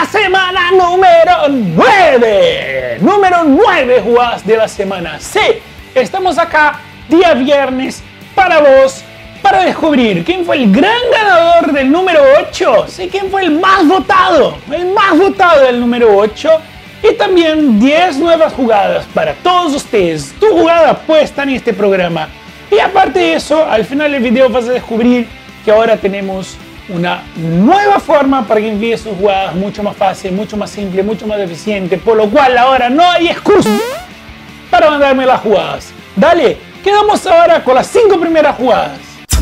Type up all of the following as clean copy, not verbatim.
semana número 9. Número 9 jugadas de la semana. Sí, estamos acá día viernes para vos, para descubrir quién fue el gran ganador del número 8. Sí, quién fue el más votado del número 8. Y también 10 nuevas jugadas para todos ustedes. Tu jugada puesta en este programa. Y aparte de eso, al final del video vas a descubrir que ahora tenemos una nueva forma para que envíes sus jugadas mucho más fácil, mucho más simple, mucho más eficiente. Por lo cual ahora no hay excusa para mandarme las jugadas. Dale, quedamos ahora con las 5 primeras jugadas.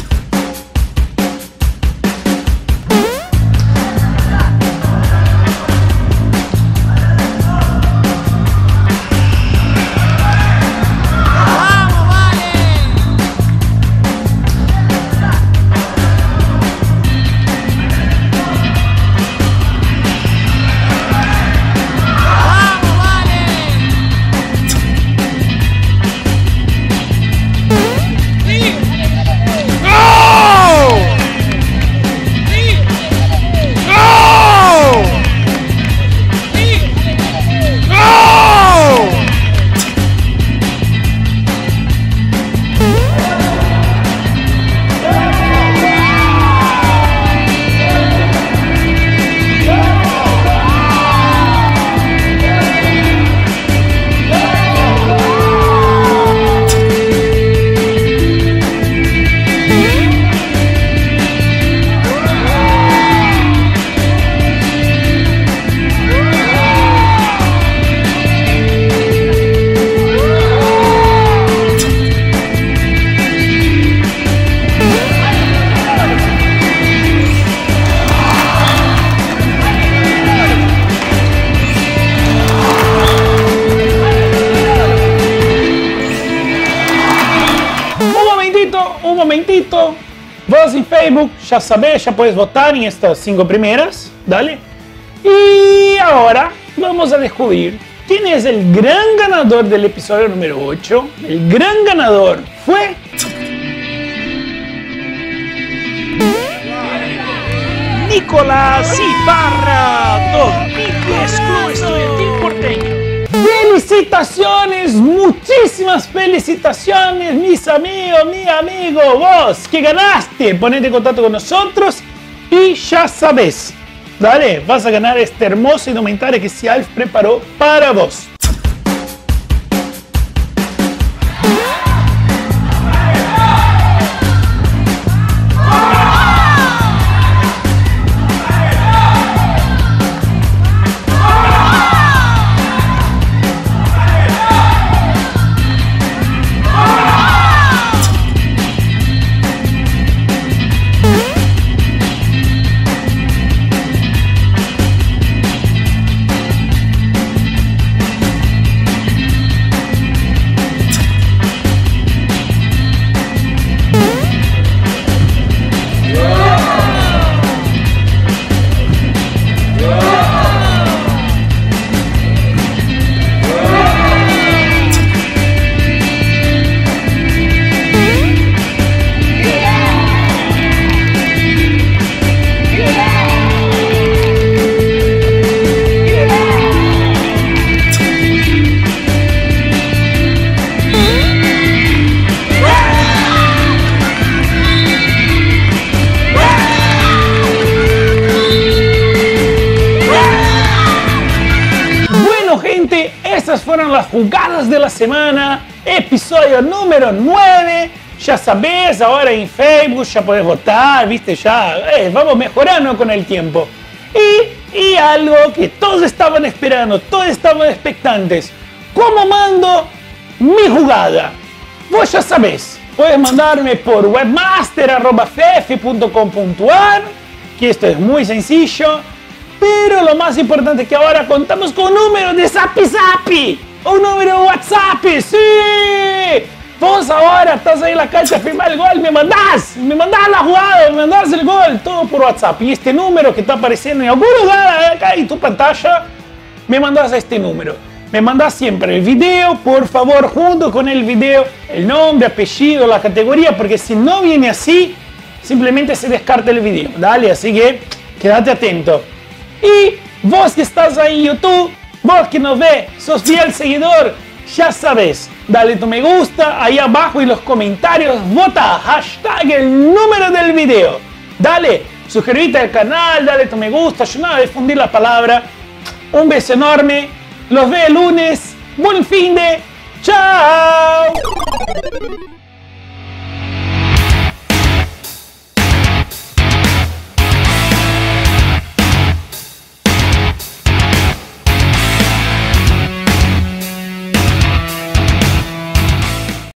Vos en Facebook ya sabés, ya puedes votar en estas 5 primeras, dale. Y ahora vamos a descubrir quién es el gran ganador del episodio número 8. El gran ganador fue... Nicolás Ibarra, 2010 Club Estudiantil Porteño. ¡Felicitaciones! Muchísimas felicitaciones, mis amigos, mi amigo, vos que ganaste. Ponete en contacto con nosotros y ya sabes, dale, vas a ganar este hermoso indumentario que Cialf preparó para vos. Estas fueron las jugadas de la semana, episodio número 9. Ya sabes, ahora en Facebook ya podés votar, viste, ya vamos mejorando con el tiempo. Y algo que todos estaban esperando, todos estaban expectantes. ¿Cómo mando mi jugada? Vos ya sabés, puedes mandarme por webmaster@fefi.com.ar, que esto es muy sencillo. Pero lo más importante es que ahora contamos con un número de Zapi Zapi, un número de WhatsApp, ¡sí! Vos ahora estás ahí en la cancha a firmar el gol, me mandás la jugada, me mandás el gol, todo por WhatsApp. Y este número que está apareciendo en algún lugar acá en tu pantalla, me mandás a este número. Me mandás siempre el video, por favor, junto con el video, el nombre, apellido, la categoría, porque si no viene así, simplemente se descarta el video, dale, así que quédate atento. Y Vos que estás ahí en YouTube, vos que nos ves, sos fiel seguidor, ya sabes, dale tu me gusta ahí abajo en los comentarios, vota hashtag el número del video. Dale, suscríbete al canal, dale tu me gusta, ayúdame a difundir la palabra. Un beso enorme, los veo el lunes, buen fin de, chao.